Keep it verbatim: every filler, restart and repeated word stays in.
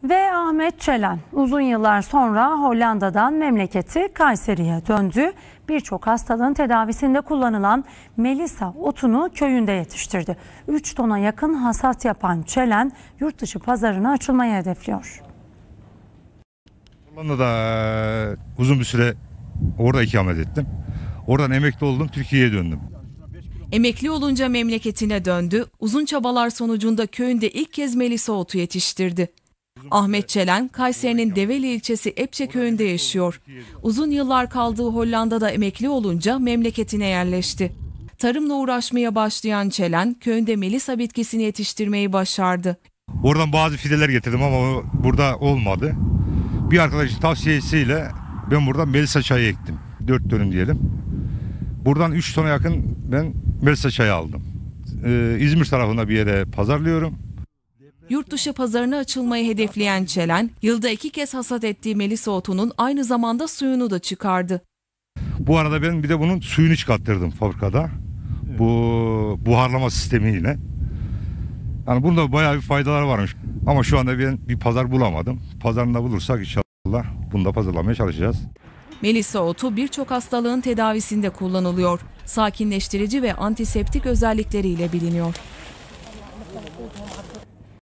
Ve Ahmet Çelen uzun yıllar sonra Hollanda'dan memleketi Kayseri'ye döndü. Birçok hastalığın tedavisinde kullanılan Melisa otunu köyünde yetiştirdi. üç tona yakın hasat yapan Çelen yurt dışı pazarına açılmayı hedefliyor. Hollanda'da uzun bir süre orada ikamet ettim. Oradan emekli oldum, Türkiye'ye döndüm. Emekli olunca memleketine döndü. Uzun çabalar sonucunda köyünde ilk kez Melisa otu yetiştirdi. Ahmet Çelen, Kayseri'nin Develi ilçesi Epçe köyünde yaşıyor. Uzun yıllar kaldığı Hollanda'da emekli olunca memleketine yerleşti. Tarımla uğraşmaya başlayan Çelen, köyünde Melisa bitkisini yetiştirmeyi başardı. Oradan bazı fideler getirdim ama burada olmadı. Bir arkadaşın tavsiyesiyle ben buradan Melisa çayı ektim. dört dönüm diyelim. Buradan üç tona yakın ben Melisa çayı aldım. Ee, İzmir tarafında bir yere pazarlıyorum. Yurt dışı pazarına açılmayı hedefleyen Çelen, yılda iki kez hasat ettiği Melisa otunun aynı zamanda suyunu da çıkardı. Bu arada ben bir de bunun suyunu çıkarttırdım fabrikada. Bu buharlama sistemiyle. Yani bunda bayağı bir faydalar varmış. Ama şu anda ben bir pazar bulamadım. Pazarında bulursak inşallah bunu da pazarlamaya çalışacağız. Melisa otu birçok hastalığın tedavisinde kullanılıyor. Sakinleştirici ve antiseptik özellikleriyle biliniyor.